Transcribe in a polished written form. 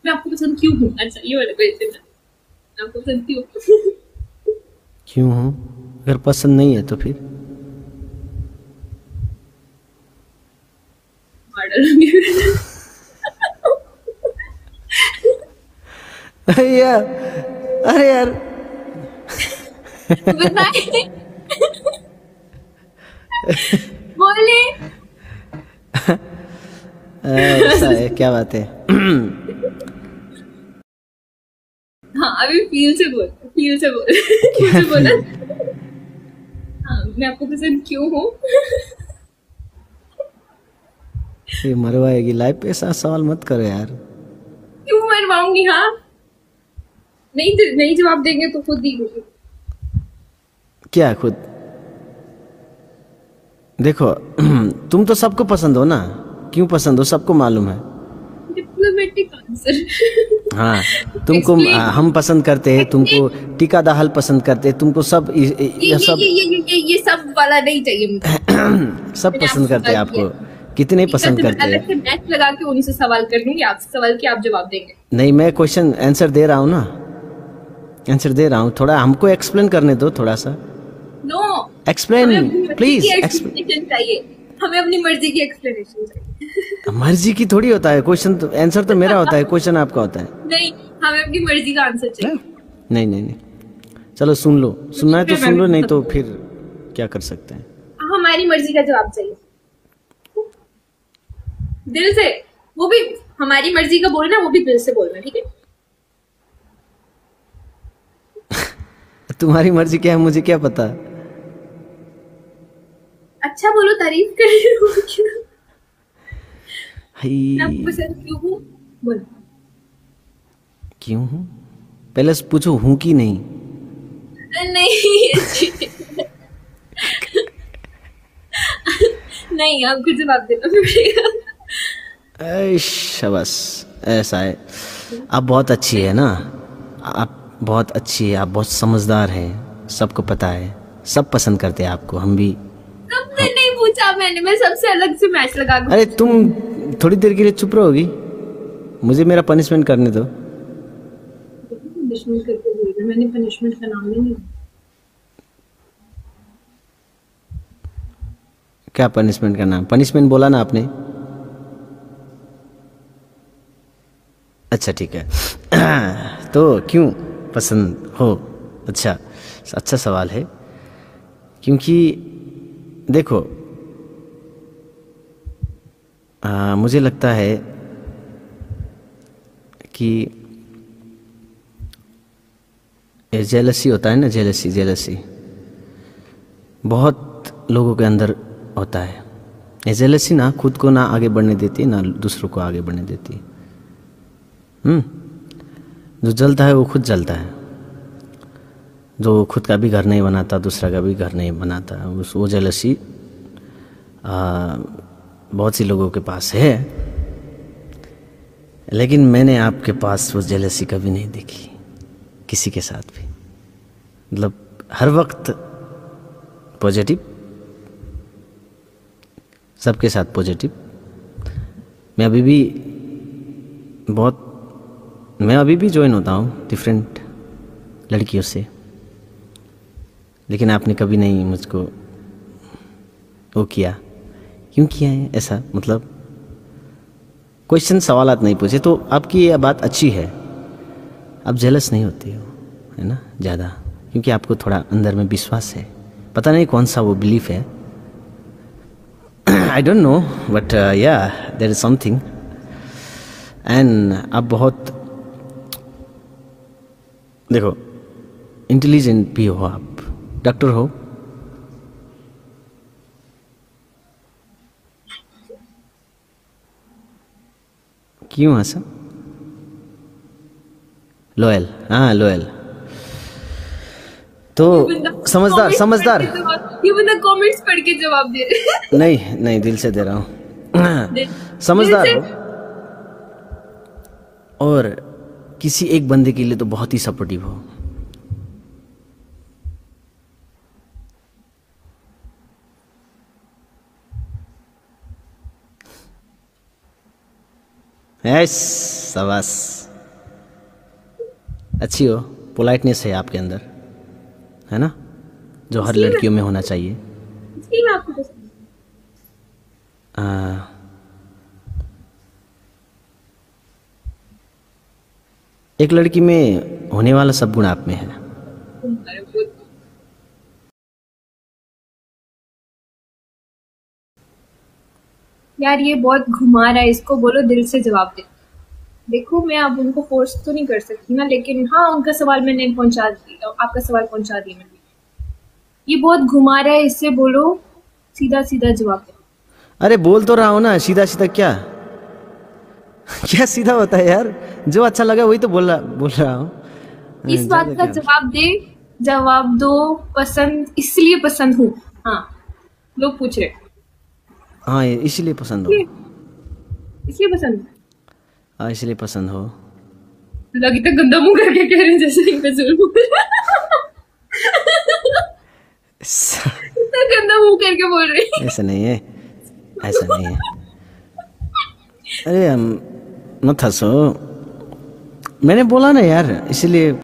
मैं आपको पसंद क्यों हूँ? अच्छा ये वाला क्वेश्चन है, मैं आपको पसंद क्यों हूँ? क्यों हूँ? अगर पसंद नहीं है तो फिर? मॉडल होंगे। अरे यार, अरे यार। बताए, बोले। ऐसा है, क्या बात है। हाँ अभी फील से बोल, फील से बोल। क्या मुझे बोला, फील? हाँ मैं आपको पसंद क्यों हूँ? ये मरवाएगी लाइफ पे, ऐसा सवाल मत करो यार। क्यों मरवाऊंगी? हाँ नहीं जवाब देंगे तो खुद ही होगी। क्या खुद? देखो, तुम तो सबको पसंद हो ना। क्यों पसंद हो सबको मालूम है। Diplomatic answer. हाँ, तुमको एक्सप्लेन। हम पसंद करते हैं, तुमको एक्सप्लेन। टीका दाहल पसंद करते हैं, तुमको सब ये ये ये सब ये ये ये ये ये सब वाला नहीं चाहिए मुझे। सब मैंने पसंद आपसे करते हैं सवाल किया आपको। है। कितने ठीक है पसंद तो मैं करते अलग से हैं? मैच लगा के उन्हीं से सवाल कर लूंगी, आपसे सवाल किया आप जवाब देंगे। नहीं, मैं क्वेश्चन आंसर दे रहा हूँ ना, आंसर दे रहा हूँ, थोड़ा हमको एक्सप्लेन करने दो थोड़ा सा। नो, एक्सप्लेन, हमें अपनी मर्जी की प्लीज एक्सप्लेन। एक्सप्लेनेशन चाहिए। हमें अपनी मर्जी की एक्सप्लेनेशन चाहिए। मर्जी की थोड़ी होता है क्वेश्चन, तो आंसर तो मेरा होता है, क्वेश्चन आपका होता है। नहीं, हमें अपनी मर्जी का आंसर हाँ? चाहिए। नहीं नहीं नहीं, चलो सुन लो, सुनना है ठीक तो है मैं सुन भी लो, नहीं पसंद तो हूँ। फिर क्या कर सकते हैं। हमारी मर्जी का जवाब चाहिए, दिल से। वो भी हमारी मर्जी का बोलना, वो भी दिल से बोलना, ठीक है? तुम्हारी मर्जी क्या है मुझे क्या पता। अच्छा बोलो, तारीफ कर रही हूँ क्या? मैं आपको हाय, पसंद क्यों हूँ? बोलो। क्यों हूँ? पहले से पूछो हूँ कि नहीं। नहीं ये cheating है। नहीं आपको जवाब देना पड़ेगा। शाबाश, ऐसा है। आप बहुत अच्छी है ना, आप बहुत अच्छी है, आप बहुत समझदार हैं, सबको पता है, सब पसंद करते हैं आपको, हम भी। तुमने हम, नहीं पूछा, मैं सबसे अलग से मैच लगा के अरे पूछती हूँ। तुम थोड़ी देर के लिए चुप रहोगी? मुझे मेरा पनिशमेंट करने दो। पनिशमेंट करके बोल रहे, मैंने पनिशमेंट का नाम नहीं लिया। क्या पनिशमेंट करना? पनिशमेंट बोला ना आपने। अच्छा ठीक है। तो क्यों पसंद हो? अच्छा, अच्छा सवाल है। क्योंकि देखो, मुझे लगता है कि ये जेलसी होता है ना, जेलसी, जेलसी बहुत लोगों के अंदर होता है। ये जेलसी ना खुद को ना आगे बढ़ने देती है, ना दूसरों को आगे बढ़ने देती है। जो जलता है वो खुद जलता है, जो खुद का भी घर नहीं बनाता, दूसरा का भी घर नहीं बनाता, उस वो जेलसी बहुत सी लोगों के पास है। लेकिन मैंने आपके पास वो जेलसी कभी नहीं देखी, किसी के साथ भी। मतलब हर वक्त पॉजिटिव, सबके साथ पॉजिटिव। मैं अभी भी मैं अभी भी ज्वाइन होता हूँ डिफरेंट लड़कियों से, लेकिन आपने कभी नहीं मुझको वो किया। क्यों किया है ऐसा? मतलब क्वेश्चन सवालात नहीं पूछे, तो आपकी ये बात अच्छी है, आप जेलस नहीं होती हो, है ना, ज़्यादा, क्योंकि आपको थोड़ा अंदर में विश्वास है। पता नहीं कौन सा वो बिलीफ है, I don't know, but yeah there is something. And आप बहुत, देखो, इंटेलिजेंट भी हो, आप डॉक्टर हो। क्यों हंसा? लॉयल, हाँ लॉयल, तो ये बंदा समझदार, कमेंट्स पढ़ समझदार। के जवाब, ये बंदा कमेंट्स पढ़ के जवाब दे रहे हैं। नहीं नहीं, दिल से दे रहा दिल, हूँ। दिल समझदार से। हो, और किसी एक बंदे के लिए तो बहुत ही सपोर्टिव हो। यस, शाबाश। अच्छी हो, पोलाइटनेस है आपके अंदर, है ना, जो हर इसलिए लड़कियों में होना चाहिए। इसलिए मैं आपको पसंद आ, एक लड़की में होने वाला सब गुण आप में है। हूँ। यार ये बहुत घुमा रहा है, इसको बोलो दिल से जवाब दे। देखो मैं अब उनको फोर्स तो नहीं कर सकती ना, लेकिन हाँ उनका सवाल मैंने पहुंचा दिया, आपका सवाल पहुंचा दिया मैंने। ये बहुत घुमा रहा है, इससे बोलो सीधा सीधा जवाब दे। अरे बोल तो रहा हूँ ना, सीधा सीधा क्या क्या सीधा होता है यार, जो अच्छा लगा वही तो बोल रहा हूँ। इस बात का जवाब दे, जवाब दो। पसंद इसलिए पसंद हूँ। हाँ लोग पूछ रहे, हाँ इसीलिए पसंद हो। इसलिए पसंद हूँ। हाँ इसलिए पसंद हो। लगी तो गंदा मुंह करके कह रहे हैं जैसे इतना गंदा मुंह करके बोल रहे हैं। ऐसा नहीं है, ऐसा नहीं है। अरे हम मत हंसो, मैंने बोला ना यार, इसीलिए